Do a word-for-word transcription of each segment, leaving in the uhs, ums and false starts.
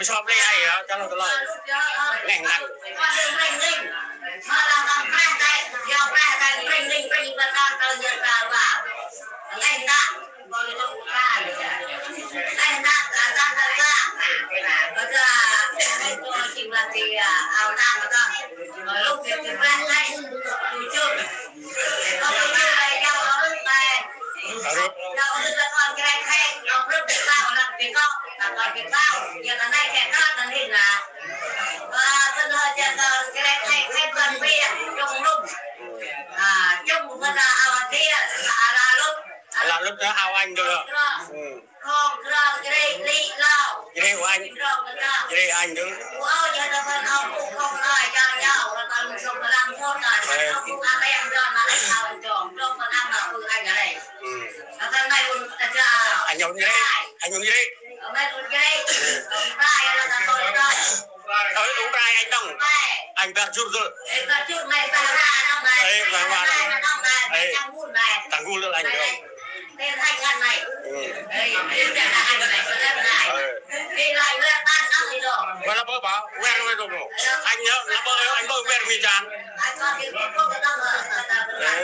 ไปชอบได้ไอ้เหรอจะเราตลอดแรงดันมาลองทำแป้งได้ยาวแป้งได้เร่งเร่งเร่งมาตอนตอนเย็นตาว่าแรงดันบริโภคได้แรงดันการดันดันดันก็จะเป็นตัวจิมลาตีเอาหน้ามาต้องลูกเก็บแป้งได้ดูจุดก็ดูจุดอะไรยาวเอาไปยาวเอาไปตอนแกงแห้งเอาเริ่มเป็นเต้าแล้วเป็นก้อนตอนเป็นเต้าอย่างนั้นได้แค่ก้อนนั่นเองนะว่าเพื่อนเราจะตอนแกงแห้งให้เพื่อนเบี้ยจงลุ่มอ่าจงเพื่อนเอาอันเดียอาลาลุกอาลาลุกแล้วเอาอันเดียว không không cái đây lý lao cái đây của anh cái đây anh đứng wow giờ là phần ông cũng không nói cho nhau là còn xong là làm phốt rồi ông cũng ăn em cho mà anh sao anh trộm trong phần ăn mà phương anh ở đây ở phần này cũng là chờ anh nhốn như đây anh nhốn như đây ở đây cũng cái đây vai là tôi rồi ở uống rai anh đông anh ta chút rồi anh ta chút mày ta ra đâu này đây và qua đây thằng gun này thằng gun luôn anh được tên anh ăn này đây tên là anh này có lên này đi lại lên ăn ăn gì rồi mà nó bơ bảo quen quen rồi anh nhớ nó bơ anh bơ quen mi tràn anh con thì không có đâu mà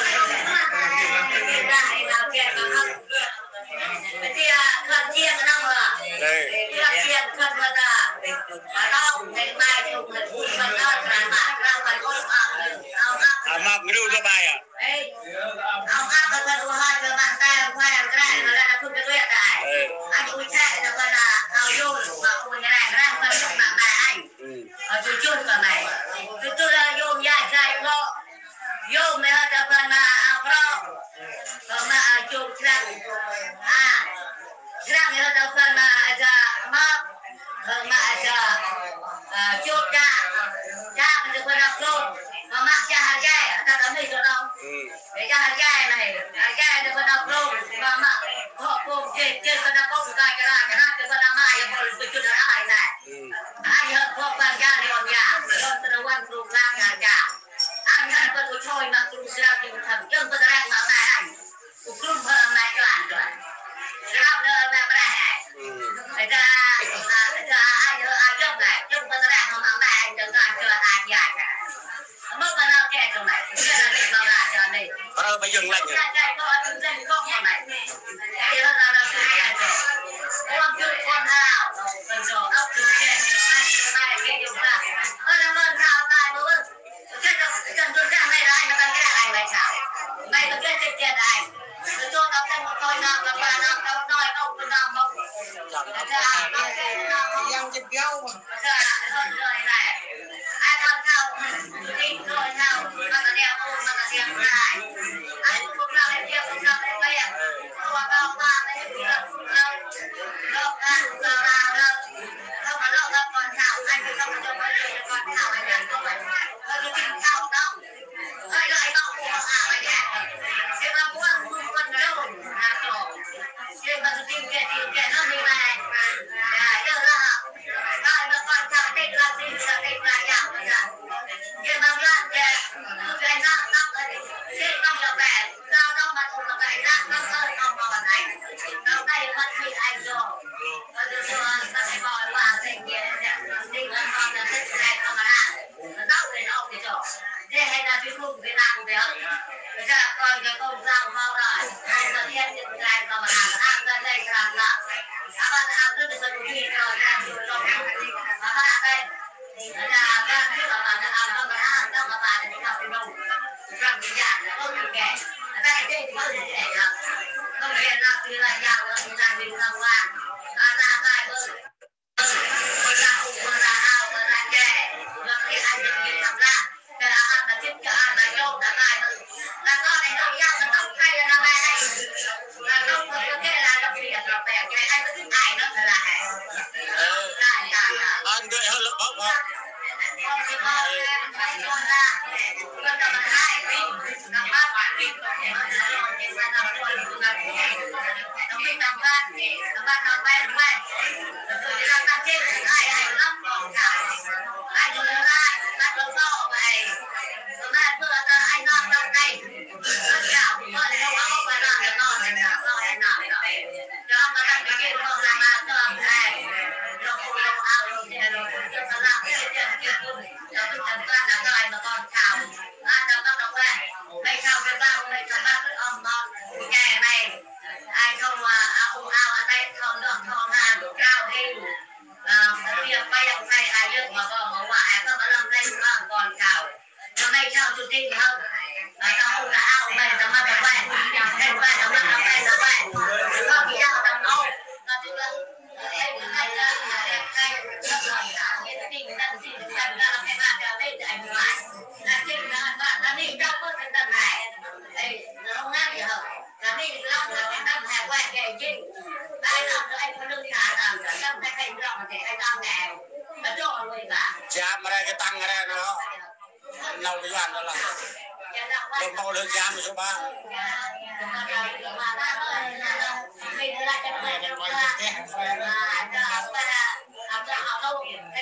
lại nào kia mà không thì cần chiên cái nào mà thì là chiên cần mà là ở đâu ngày mai thì cũng là vui mà nó là mà ra mà có ao à mà cái đâu cho bài à ao ao cái cái hai cái bạn ta khoe cái này nó là không cái tuyệt này anh ui chạy là cái là ao vô mà ui cái này nó đang phân mà mà anh ở chỗ chôn cả này tôi tôi là vô nhà chạy có vô mấy cái phần là ao pro còn mà chụp ra à ra người ta phần mà ada map mà ada chụp ra ra người ta phần upload mà map ra hàng gai ta đã mấy chỗ đâu để ra hàng gai này hàng gai người ta upload mà mà họ cùng trên trên người ta có cái cái này cái này người ta mai cái bọn tôi chưa đã ai này anh hơn có phần ra thì còn nhà còn tôi quan tâm ra nhà cả anh hơn có tôi chơi mà tôi ra thì thằng chân tôi đang mà này cũng không hơn này cho anh rồi làm nữa là cái này người ta người ta ai nhớ ai chụp này chụp cái này không ăn này anh đừng ăn cho ai dài cả mất cái nào kẹt trong này cái là để vào lại cho này rồi bây giờ lạnh rồi cái có cái cái có cái này cái là là là cái này rồi con chụp con nào cần rồi ốc chụp cái anh chụp này cái chụp là ơ là vâng nào tài bữa cái cái cần tôi ra này là anh ta cái này này sao này tôi cái cái cái này tôi cho nó cái một tôi nào là ba nào đâu nói đâu tôi nào không yang jegau rồi này ai làm sao đi rồi nào mà cái đeo ôn mà cái đeo lại anh cũng làm cái đeo cũng làm cái này qua bao ba cái gì là lâu lâu ra lâu ra lâu không có lâu ra còn thảo anh thì không cho mọi người còn thảo anh làm không phải không có thảo đâu rồi lại bảo của à anh nhỉ thế mà muốn muốn con đâu là tổ thế mà tôi tìm cái tìm cái nó đi này à giờ là ai mà con thảo đây là gì là đây là nhà của nhà nhưng mà là cái cái nó nó cái thế không được về sao đâu mà không được về ra nó hơi không vào này đâu đây mất đi anh rồi và từ từ ta phải bỏ qua cái kia đi con con là thích này không mà nó đau thì đau thì rồi thế hay là cái khung cái nào đấy bây giờ còn cái công giao mau rồi không cần thiết những cái mà làm ăn ra đây làm là các bạn làm rất là cần gì rồi làm rồi rồi mà các bạn đây là các thứ là bạn làm cho các bạn cho các bạn thì học thì đâu làm gì cả không được kể tại đây thì không được kể được không kể là thì là giàu là thì làm gì làm qua ta ra cái bơ bơ ra ủng bơ ra ao bơ ra kè rồi thì anh những làm ra cái là ăn là chết cả là lâu đã lại là con này đâu nhau nó tóc hay là này này là không có cái là đặc biệt là bẻ cái anh có thích ai nữa là hả là là anh gợi hơn lớp bóng hả con thì con con con ra con là mình hai mình làm ba bạn mình có thể mà làm cái mà làm rồi cũng là nó mình làm ba làm ba làm ba làm ba rồi đi làm làm trên ai ai lắm ai rồi ra làm đâu to vậy mà vừa là anh làm trong đây nó chào con thì đâu có phải làm được non thì nào nó hay làm rồi cho mà làm cái kia không làm ăn cho này rồi phụ đâu ao hay ai nhất mà có một ngoại có mà làm đây mà còn chào nó may chào chủ tịch không mà tao không là ao mày tao mà tao quay em quay tao mà tao quay tao quay có gì đâu tao nấu tao tức là em hay là em hay rất là thảo cái tình đang gì đang ra làm cái bạn ra đây để anh ngoại là tình là bạn là đi trong cái tầng này đây nó không nghe gì hả là đi long là cái tầng này quay cái gì ai làm cho anh có lương trả làm cho tầng này hay rộng thì anh làm nghèo nó cho người cả giá mà đây cái tăng ra nó lâu cái doan đó là đừng bao lương giá mà số ba mình là cái người